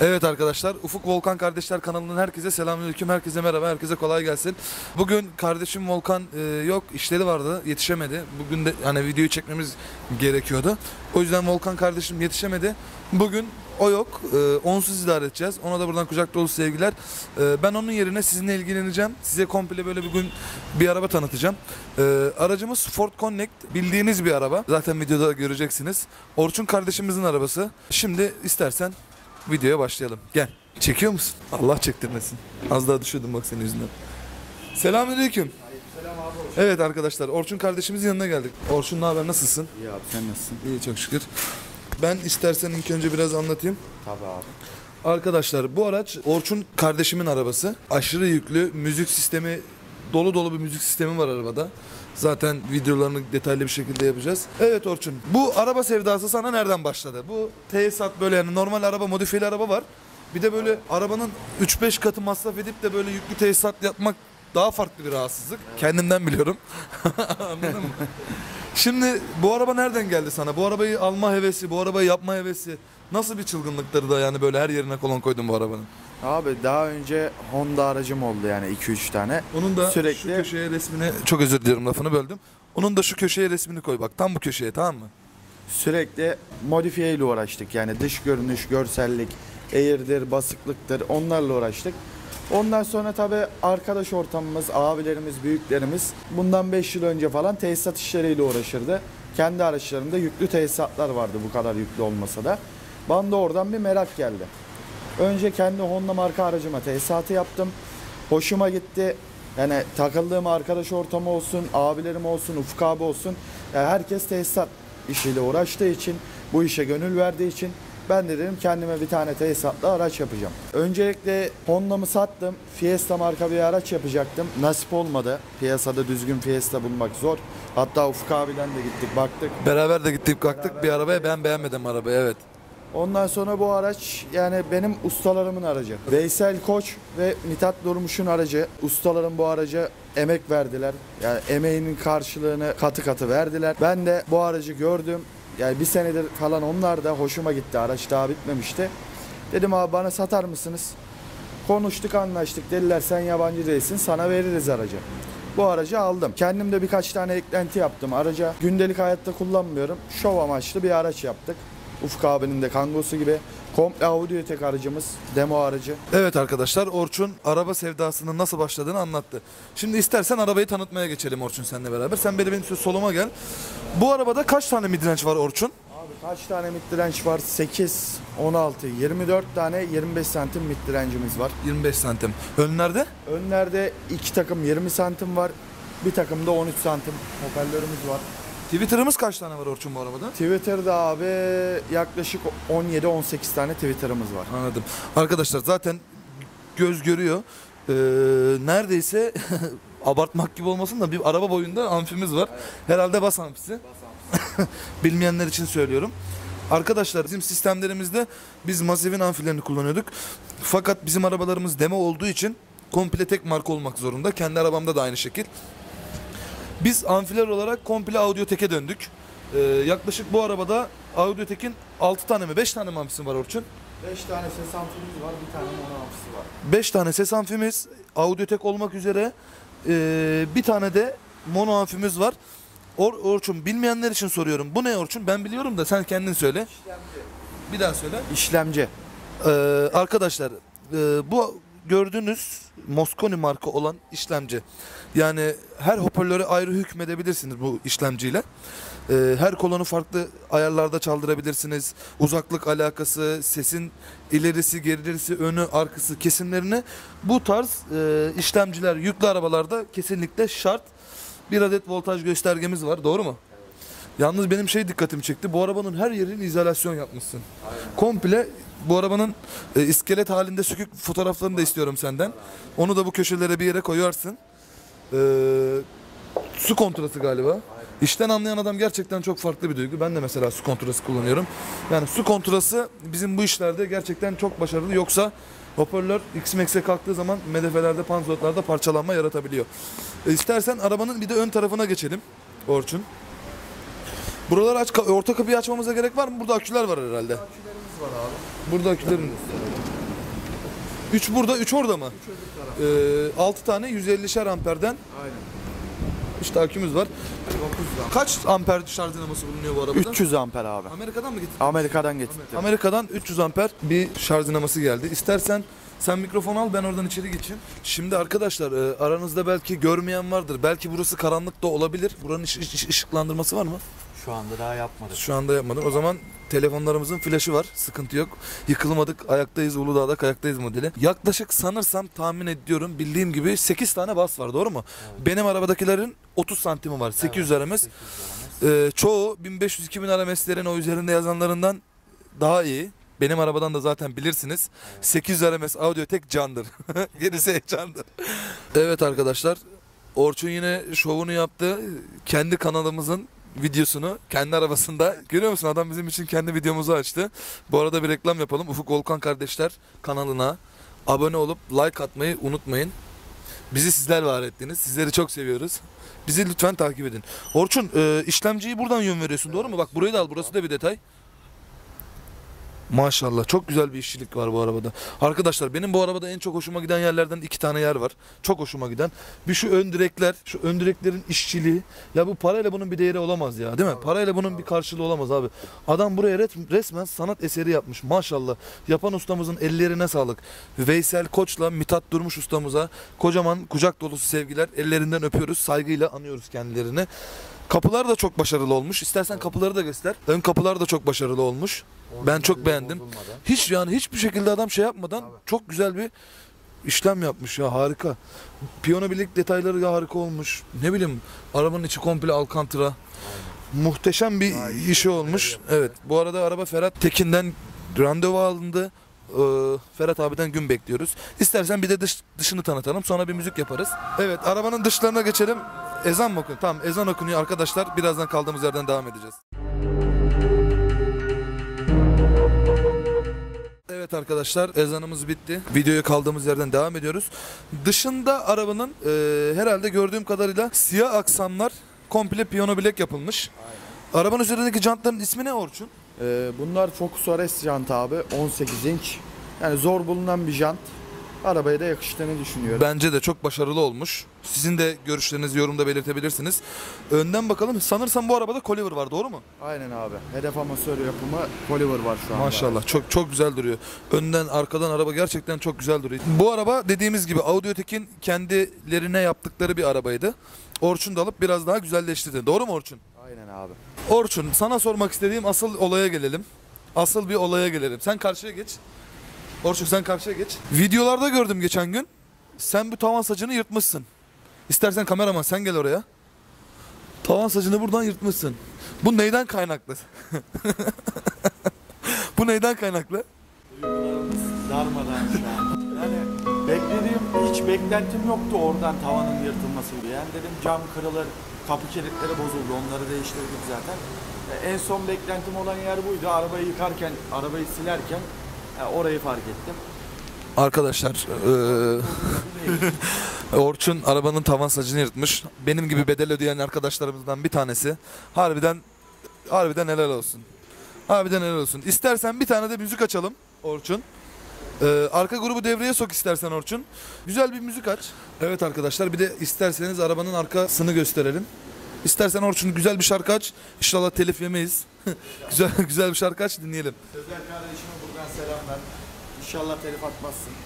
Evet arkadaşlar, Ufuk Volkan Kardeşler kanalından herkese selamünaleyküm, herkese merhaba, herkese kolay gelsin. Bugün kardeşim Volkan yok, işleri vardı, yetişemedi. Bugün de hani videoyu çekmemiz gerekiyordu. O yüzden Volkan kardeşim yetişemedi. Bugün o yok, onsuz idare edeceğiz. Ona da buradan kucak dolu sevgiler. Ben onun yerine sizinle ilgileneceğim. Size komple böyle bugün bir araba tanıtacağım. Aracımız Ford Connect, bildiğiniz bir araba. Zaten videoda göreceksiniz. Orçun kardeşimizin arabası. Şimdi istersen videoya başlayalım. Gel. Çekiyor musun? Allah çektirmesin. Az daha düşürdüm bak senin yüzünden. Selamünaleyküm. Selam abi. Evet arkadaşlar, Orçun kardeşimizin yanına geldik. Orçun, ne haber, nasılsın? İyi abi, sen nasılsın? İyi, çok şükür. Ben istersen ilk önce biraz anlatayım. Tabii abi. Arkadaşlar, bu araç Orçun kardeşimin arabası. Aşırı yüklü, müzik sistemi, dolu bir müzik sistemi var arabada. Zaten videolarını detaylı bir şekilde yapacağız. Evet Orçun, bu araba sevdası sana nereden başladı? Bu tesisat, böyle yani normal araba, modifiyeli araba var. Bir de böyle arabanın 3-5 katı masraf edip de böyle yüklü tesisat yapmak daha farklı bir rahatsızlık. Evet. Kendimden biliyorum. Anladın mı? Şimdi bu araba nereden geldi sana? Bu arabayı alma hevesi, bu arabayı yapma hevesi nasıl bir çılgınlıktır da yani böyle her yerine kolon koydun bu arabanın? Abi daha önce Honda aracım oldu yani 2-3 tane. Onun da sürekli şu köşeye resmini, çok özür diliyorum lafını böldüm. Onun da şu köşeye resmini koy bak, tam bu köşeye, tamam mı? sürekli modifiye ile uğraştık. Yani dış görünüş, görsellik, eğirdir, basıklıktır, onlarla uğraştık. Ondan sonra tabii arkadaş ortamımız, abilerimiz, büyüklerimiz bundan 5 yıl önce falan tesisat işleriyle uğraşırdı. Kendi araçlarında yüklü tesisatlar vardı, bu kadar yüklü olmasa da. Bana da oradan bir merak geldi. Önce kendi Honda marka aracıma tesisatı yaptım. Hoşuma gitti. Yani takıldığım arkadaş ortamı olsun, abilerim olsun, Ufuk abi olsun. Yani herkes tesisat işiyle uğraştığı için, bu işe gönül verdiği için ben de dedim kendime bir tane tesisatlı araç yapacağım. Öncelikle Honda'mı sattım. Fiesta marka bir araç yapacaktım. Nasip olmadı. Piyasada düzgün Fiesta bulmak zor. Hatta Ufuk abiden de gittik baktık. Beraber de gittik baktık bir arabaya, ben beğenmedim arabayı, evet. Ondan sonra bu araç yani benim ustalarımın aracı. Veysel Koç ve Mithat Durmuş'un aracı. Ustalarım bu araca emek verdiler. Yani emeğinin karşılığını katı katı verdiler. Ben de bu aracı gördüm. Yani bir senedir falan onlar da hoşuma gitti. Araç daha bitmemişti. Dedim abi bana satar mısınız? Konuştuk, anlaştık. Dediler sen yabancı değilsin, sana veririz aracı. Bu aracı aldım. Kendim de birkaç tane eklenti yaptım. Araca gündelik hayatta kullanmıyorum. Şov amaçlı bir araç yaptık. Ufuk abinin de Kangosu gibi. Komple Audiotek aracımız, demo aracı. Evet arkadaşlar, Orçun araba sevdasının nasıl başladığını anlattı. Şimdi istersen arabayı tanıtmaya geçelim Orçun seninle beraber. Sen benim soluma gel. Bu arabada kaç tane midrange var Orçun? Abi kaç tane midrange var? 8, 16, 24 tane 25 santim midrange'imiz var. 25 santim. Önlerde? Önlerde 2 takım 20 santim var. Bir takımda 13 santim hoparlörümüz var. Twitter'ımız kaç tane var Orçun bu arabada? Twitter'da abi yaklaşık 17-18 tane Twitter'ımız var. Anladım. Arkadaşlar zaten göz görüyor. Neredeyse abartmak gibi olmasın da bir araba boyunda amfimiz var. Evet. Herhalde bas amfisi. Bilmeyenler için söylüyorum. Arkadaşlar bizim sistemlerimizde biz Maziv'in amfilerini kullanıyorduk. Fakat bizim arabalarımız demo olduğu için komple tek marka olmak zorunda. Kendi arabamda da aynı şekil. Biz amfiler olarak komple Audiotek'e döndük. Yaklaşık bu arabada Audiotek'in 6 tane mi 5 tane mi amfisi var Orçun? 5 tane ses amfimiz var, bir tane mono amfisi var. 5 tane ses amfimiz Audiotek olmak üzere, bir tane de mono amfimiz var. Orçun, bilmeyenler için soruyorum. Bu ne Orçun? Ben biliyorum da sen kendin söyle. İşlemci. Bir daha söyle. İşlemci. Arkadaşlar, bu gördüğünüz Mosconi marka olan işlemci. Yani her hoparlöre ayrı hükmedebilirsiniz bu işlemciyle. Her kolonu farklı ayarlarda çaldırabilirsiniz. Uzaklık alakası, sesin ilerisi, gerisi, önü, arkası kesimlerini bu tarz işlemciler yüklü arabalarda kesinlikle şart. Bir adet voltaj göstergemiz var, doğru mu? Evet. Yalnız benim dikkatimi çekti. Bu arabanın her yerini izolasyon yapmışsın. Aynen. Komple bu arabanın iskelet halinde sökük fotoğraflarını da istiyorum senden. Aynen. Onu da bu köşelere bir yere koyarsın. Su kontrası galiba. Aynen. İşten anlayan adam gerçekten çok farklı bir duygu. Ben de mesela su kontrası kullanıyorum. Yani su kontrası bizim bu işlerde gerçekten çok başarılı. Yoksa hoparlör X-Max'e kalktığı zaman medefelerde, panzotlarda parçalanma yaratabiliyor. İstersen arabanın bir de ön tarafına geçelim Orçun. Buraları aç, orta kapıyı açmamıza gerek var mı? Burada aküler var herhalde. Akülerimiz var abi. Burada akülerimiz. 3 burada, 3 orada mı? 6 tane 150'şer amperden Aynen. işte akümüz var. 900 Kaç amper şarj dinamosu bulunuyor bu arabada? 300 amper abi. Amerika'dan mı getirdin? Amerika'dan getirdim. Amerika'dan 300 amper bir şarj dinaması geldi. İstersen sen mikrofon al, ben oradan içeri geçeyim. Şimdi arkadaşlar aranızda belki görmeyen vardır. Belki burası karanlık da olabilir. Buranın ışıklandırması var mı? Şu anda daha yapmadık. Şu anda yapmadım. O zaman telefonlarımızın flaşı var. Sıkıntı yok. Yıkılmadık. Ayaktayız. Uludağ'da ayaktayız modeli. Yaklaşık sanırsam tahmin ediyorum. Bildiğim gibi 8 tane bas var. Doğru mu? Evet. Benim arabadakilerin 30 santimi var. 800 Evet, RMS. 800 RMS. Çoğu 1500-2000 RMS'lerin o üzerinde yazanlarından daha iyi. Benim arabadan da zaten bilirsiniz. Evet. 800 RMS audio tek candır. Gerisi candır. Evet arkadaşlar. Orçun yine şovunu yaptı. Kendi kanalımızın videosunu kendi arabasında. Görüyor musun? Adam bizim için kendi videomuzu açtı. Bu arada bir reklam yapalım. Ufuk Volkan kardeşler kanalına abone olup like atmayı unutmayın. Bizi sizler var ettiniz. Sizleri çok seviyoruz. Bizi lütfen takip edin. Orçun işlemciyi buradan yön veriyorsun, doğru mu? Bak burayı da al. Burası da bir detay. Maşallah çok güzel bir işçilik var bu arabada. Arkadaşlar benim bu arabada en çok hoşuma giden yerlerden 2 tane yer var. Çok hoşuma giden. Bir şu ön direkler, şu ön direklerin işçiliği. Ya bu parayla bunun bir değeri olamaz ya, değil mi? Parayla bunun bir karşılığı olamaz abi. Adam buraya resmen sanat eseri yapmış. Maşallah. Yapan ustamızın ellerine sağlık. Veysel Koç'la Mithat Durmuş ustamıza kocaman kucak dolusu sevgiler. Ellerinden öpüyoruz. Saygıyla anıyoruz kendilerini. Kapılar da çok başarılı olmuş. İstersen kapıları da göster. Ön kapılar da çok başarılı olmuş. Ben çok beğendim. Bozulmadan. Hiç yani hiçbir şekilde adam şey yapmadan çok güzel bir işlem yapmış ya, harika. Piyano birlik detayları ya harika olmuş. Ne bileyim arabanın içi komple alcantara. Muhteşem bir işi olmuş. Evet, bu arada araba Ferhat Tekin'den randevu alındı. Ferhat abiden gün bekliyoruz. İstersen bir de dışını tanıtalım, sonra bir müzik yaparız. Evet, arabanın dışlarına geçelim. Ezan mı okunuyor? Tamam, ezan okunuyor arkadaşlar. Birazdan kaldığımız yerden devam edeceğiz. Evet arkadaşlar, ezanımız bitti. Videoya kaldığımız yerden devam ediyoruz. Dışında arabanın herhalde gördüğüm kadarıyla siyah aksamlar komple piyano bilek yapılmış. Aynen. Arabanın üzerindeki jantların ismi ne Orçun? Bunlar Focus RS jant abi. 18 inç. Yani zor bulunan bir jant. Arabaya da yakıştığını düşünüyorum. Bence de çok başarılı olmuş. Sizin de görüşlerinizi yorumda belirtebilirsiniz. Önden bakalım. Sanırsam bu arabada Coliver var, doğru mu? Aynen abi. Hedef amasör yapımı Coliver var şu anda. Maşallah. Çok güzel duruyor. Önden arkadan araba gerçekten çok güzel duruyor. Bu araba dediğimiz gibi Audiotek'in kendilerine yaptıkları bir arabaydı. Orçun da alıp biraz daha güzelleştirdi. Doğru mu Orçun? Aynen abi. Orçun, sana sormak istediğim asıl olaya gelelim. Asıl bir olaya gelelim. Sen karşıya geç. Orçun sen karşıya geç. Videolarda gördüm geçen gün. Sen bu tavan sacını yırtmışsın. İstersen kameraman sen gel oraya. Tavan sacını buradan yırtmışsın. Bu neyden kaynaklı? Bu neyden kaynaklı? Duygularımız darmadağın şu an. Yani hiç beklentim yoktu oradan tavanın yırtılması diye. Yani dedim cam kırılır, kapı kilitleri bozuldu, onları değiştirdik zaten. En son beklentim olan yer buydu. Arabayı yıkarken, arabayı silerken orayı fark ettim. Arkadaşlar Orçun arabanın tavan sacını yırtmış. Benim gibi bedel ödeyen arkadaşlarımızdan bir tanesi. Harbiden helal olsun. Harbiden helal olsun. İstersen bir tane de müzik açalım Orçun. Arka grubu devreye sok istersen Orçun. Güzel bir müzik aç. Evet arkadaşlar, bir de isterseniz arabanın arkasını gösterelim. İstersen Orçun güzel bir şarkı aç. İnşallah telif yemeyiz. güzel bir şarkı aç, dinleyelim. Özel kardeşime buradan selamlar. İnşallah telif atmazsın.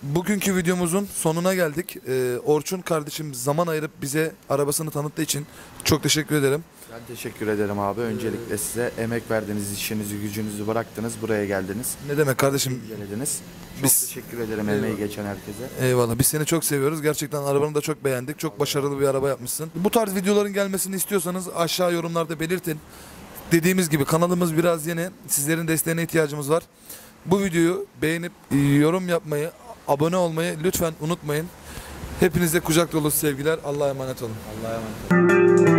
bugünkü videomuzun sonuna geldik. Orçun kardeşim zaman ayırıp bize arabasını tanıttığı için çok teşekkür ederim. Ben teşekkür ederim abi. Öncelikle size emek verdiniz, işinizi gücünüzü bıraktınız, buraya geldiniz. Ne demek kardeşim? Geldiniz. Çok Biz- teşekkür ederim emeği geçen herkese. Eyvallah. Biz seni çok seviyoruz. Gerçekten arabanı da çok beğendik. Çok başarılı bir araba yapmışsın. Bu tarz videoların gelmesini istiyorsanız aşağı yorumlarda belirtin. Dediğimiz gibi kanalımız biraz yeni. Sizlerin desteğine ihtiyacımız var. Bu videoyu beğenip yorum yapmayı, abone olmayı lütfen unutmayın. Hepinize kucak dolusu sevgiler. Allah'a emanet olun. Allah'a emanet olun.